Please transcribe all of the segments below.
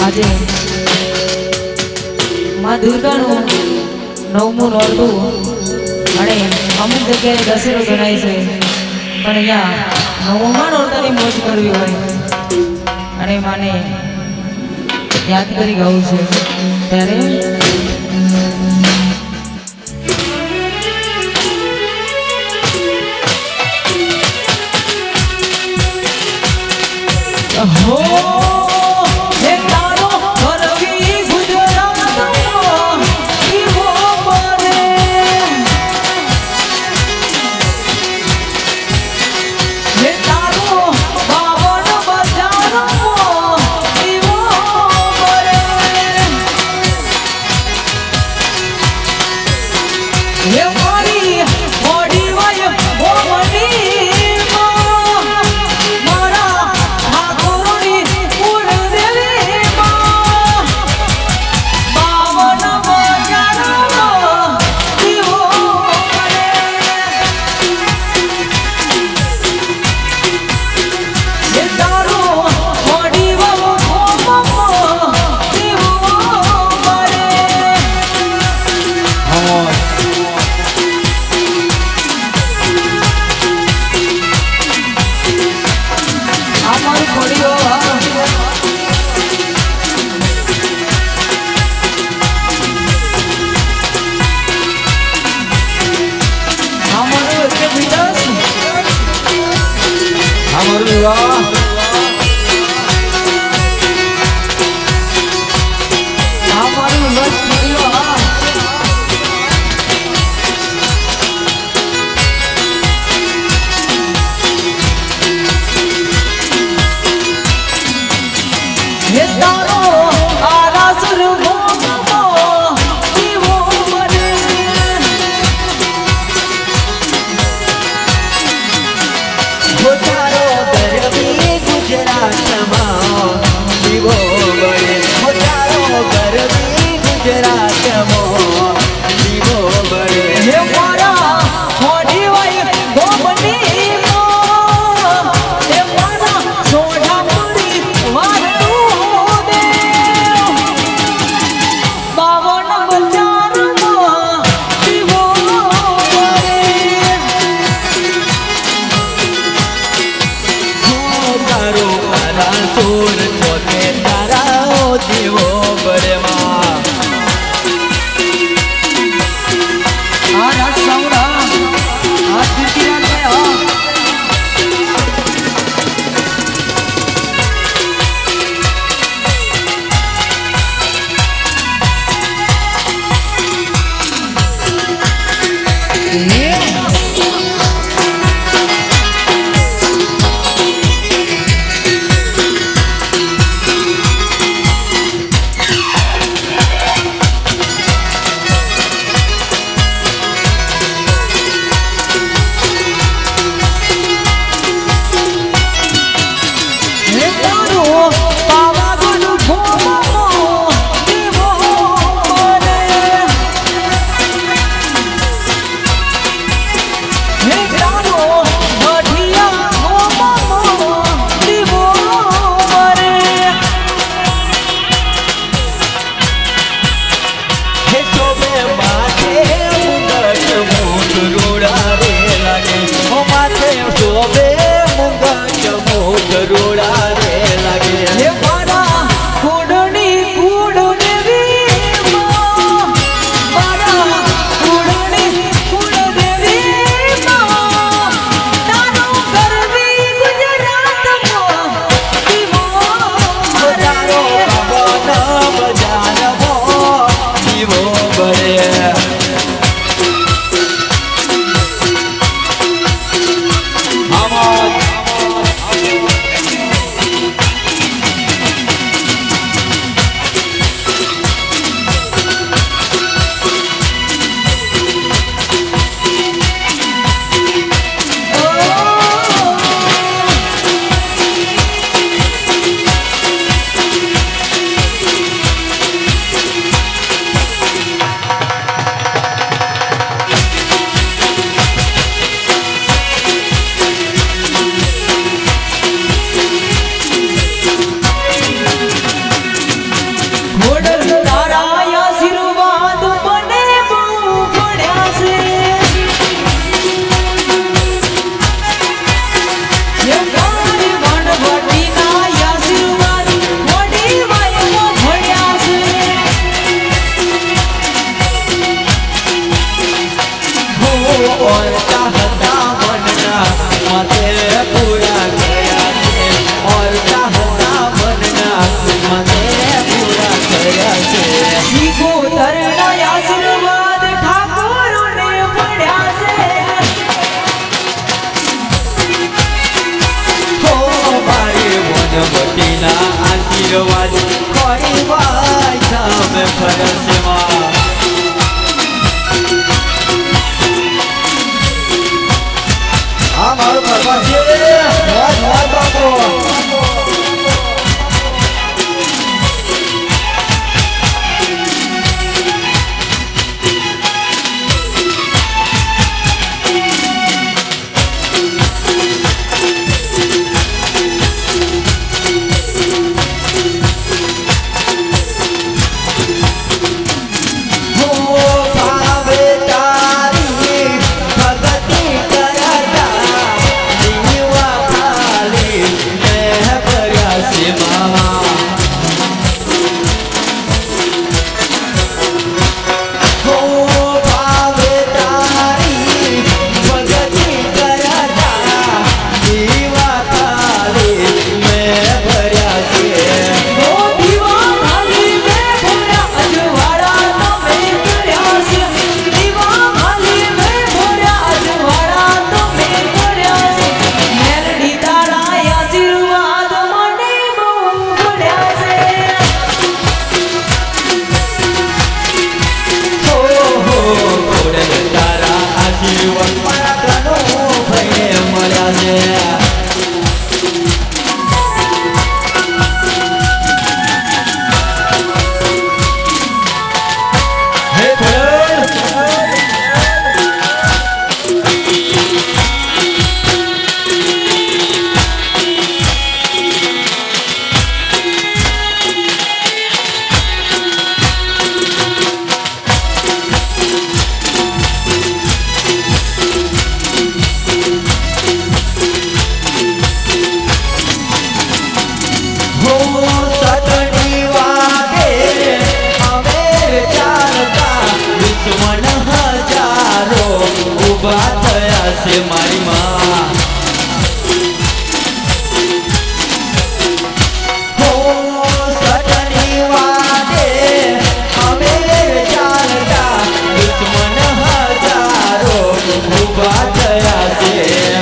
આજે માં દુર્ગાનું 9મું નોરતું અને અમુક જગ્યાએ દશેરો ગણાય છે પણ અહીંયા 9મા નોરતાની મોજ કરવી હોય અને માને યાદ કરી ગાવું છે ત્યારે हो हे तारो भरवी गुजरात ईवो बरे हे तारो बावन बजारो ईवो बरे हे मारी मोडी वय ओ मनी आशीर्वाद खोड़ी बाई धाम फरस मां हमारो परवासी बहुत बाबू से मारी माँ हो सटनी वादे हमें जानता दुश्मन हजारों उबा दया से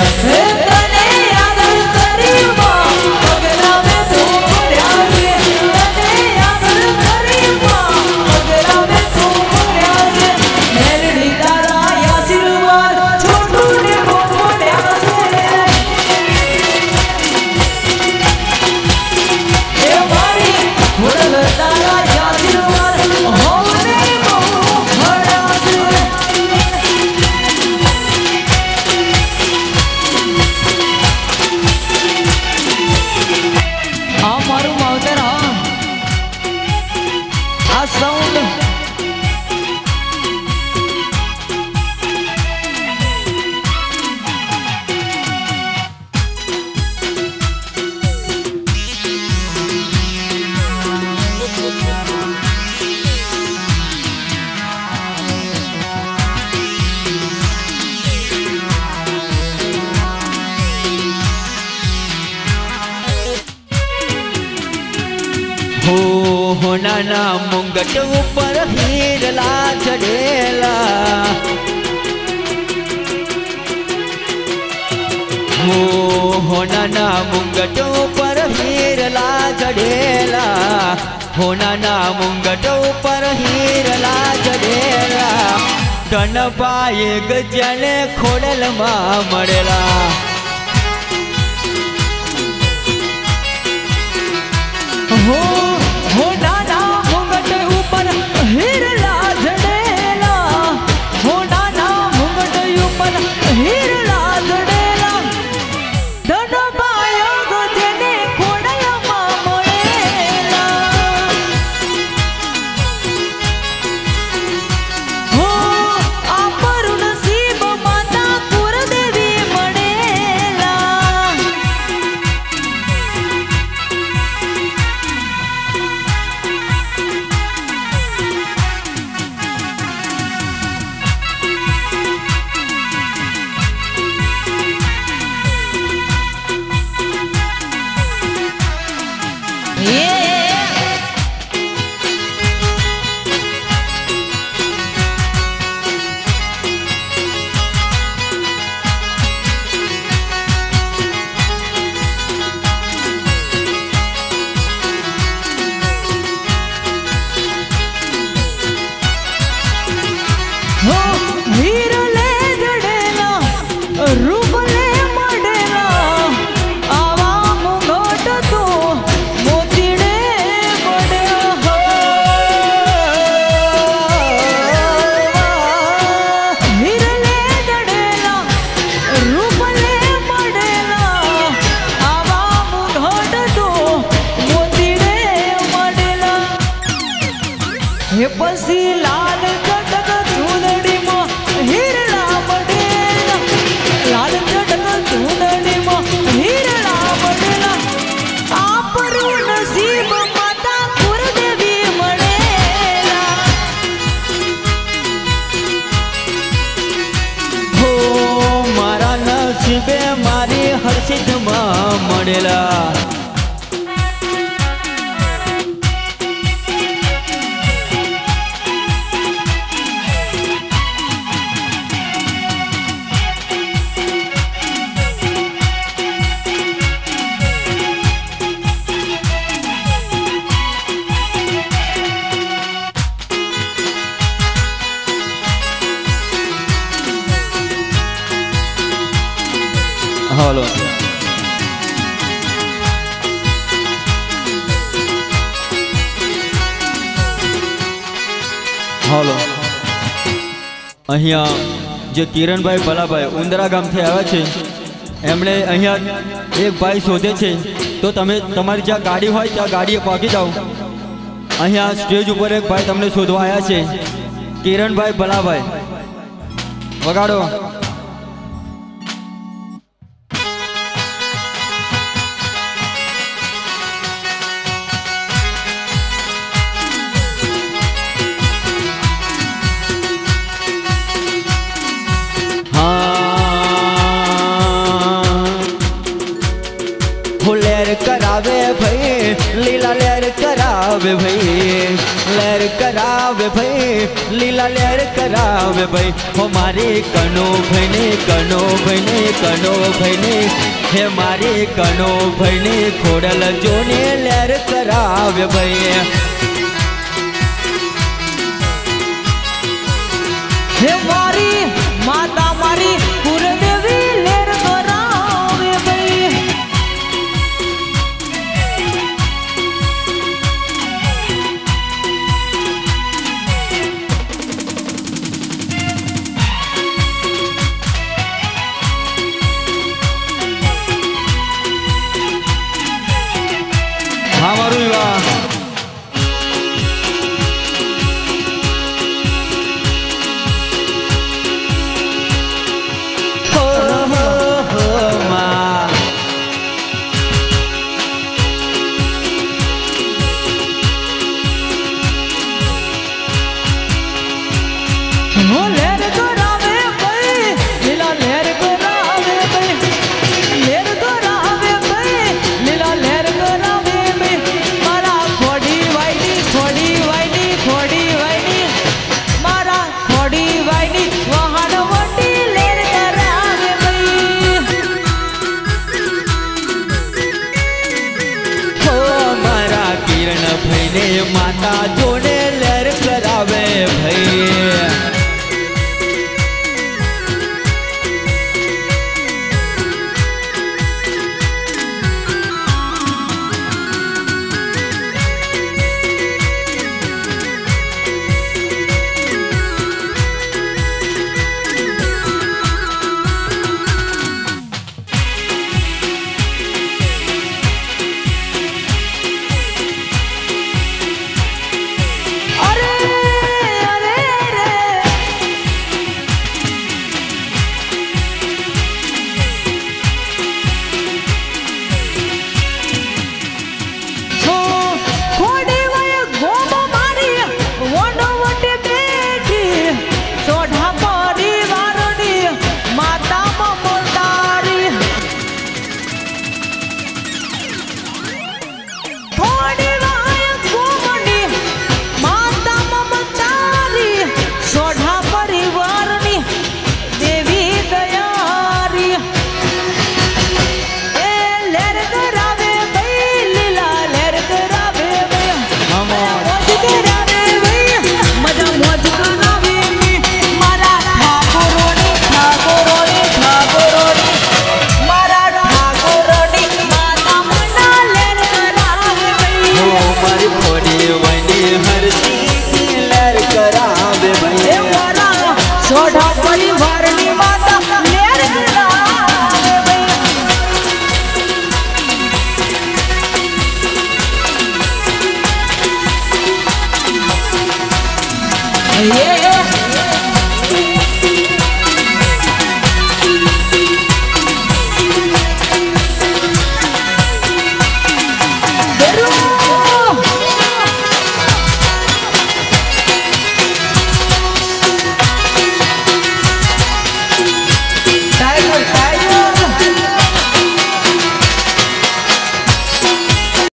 हो नाना मुंगट ऊपर हीरला चढ़ेला हो नाना मुंगट ऊपर हीरला चढ़ेला हो नाना मुंगट ऊपर हीरला चढ़ेला धन पाए गजने खोड़ल मां मरेला हो नाना मुंगट ऊपर हीरला जड़ेला हो नाना मुंगट ऊपर हीरला जड़ेला धन पायो गजने खोड़ल मां मरेला हो आपर नसीब माता कुरदेवी मणेला ગરીબ માતા કુળદેવી મળેલા હો મારા નસીબે મારી હર્ષિતમાં મળેલા હાલો હાલો અહીંયા જે કિરણભાઈ ભલાભાઈ ઉંદરા ગામથી આવ્યા છે એમણે અહીંયા એક ભાઈ શોધે છે તો તમે તમારી જ્યાં ગાડી હોય ત્યાં ગાડીએ પહોંચી જાઓ અહીંયા સ્ટેજ ઉપર એક ભાઈ તમને શોધવા આવ્યા છે કિરણભાઈ ભલાભાઈ વગાડો लहर करावे भाई लीला लहर करावे भाई लहर करावे भाई लीला लहर करावे भाई हो मारी कनो भाई ने हे मारी कनो भाई ने खोड़ल जोने लहर करावे भाई હે મારી માતા મારી કુળદેવી લેર કરાવે ભાઈ हाँ मारू विवाह माता जोने लहर करावे भाई